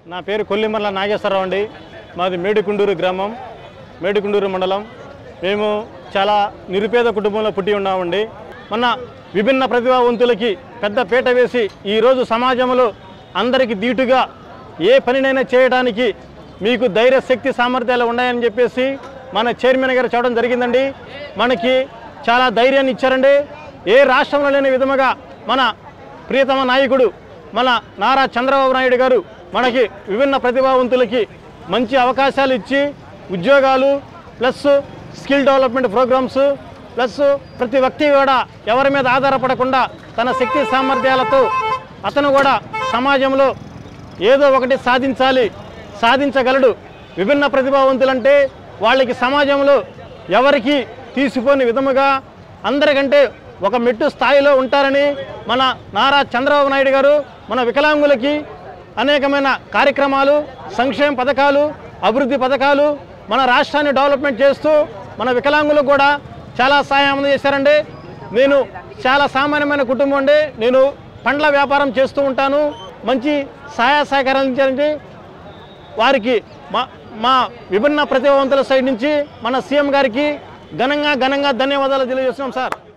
నా పేరు కొల్లిమర్ల నాగేశ్వరరావు అండి. మాది మేడికుండూరు గ్రామం, మేడికుండూరు మండలం. మేము చాలా నిరుపేద కుటుంబంలో పుట్టి ఉన్నామండి. మన విభిన్న ప్రతిభావంతులకి పెద్ద పీట వేసి ఈరోజు సమాజంలో అందరికీ దీటుగా ఏ పనినైనా చేయడానికి మీకు ధైర్య శక్తి సామర్థ్యాలు ఉన్నాయని చెప్పేసి మన చైర్మన్ గారు చెప్పడం జరిగిందండి. మనకి చాలా ధైర్యాన్ని ఇచ్చారండి. ఏ రాష్ట్రంలో లేని విధముగా మన ప్రియతమ నాయకుడు మన నారా చంద్రబాబు నాయుడు గారు మనకి విభిన్న ప్రతిభావంతులకి మంచి అవకాశాలు ఇచ్చి ఉద్యోగాలు plus skill development programs plus ప్రతి వ్యక్తి కూడా ఎవరి మీద ఆధారపడకుండా తన శక్తి సామర్థ్యాలతో అతను కూడా సమాజంలో ఏదో ఒకటి సాధించగలడు. విభిన్న ప్రతిభావంతులంటే వాళ్ళకి సమాజంలో ఎవరికి తీసిపోని విధముగా అందరికంటే ఒక మెట్టు స్థాయిలో ఉంటారని మన నారా చంద్రబాబు నాయుడు గారు మన వికలాంగులకి అనేకమైన కార్యక్రమాలు, సంక్షేమ పథకాలు, అభివృద్ధి పథకాలు మన రాష్ట్రాన్ని డెవలప్మెంట్ చేస్తూ మన వికలాంగులకు కూడా చాలా సహాయం అందజేశారండి. నేను చాలా సామాన్యమైన కుటుంబం అండి. నేను పండ్ల వ్యాపారం చేస్తూ ఉంటాను. మంచి సహాయ సహకారాలు ఇచ్చారండి. వారికి మా విభిన్న ప్రతిభావంతుల సైడ్ నుంచి మన సీఎం గారికి ఘనంగా ధన్యవాదాలు తెలియజేస్తున్నాం సార్.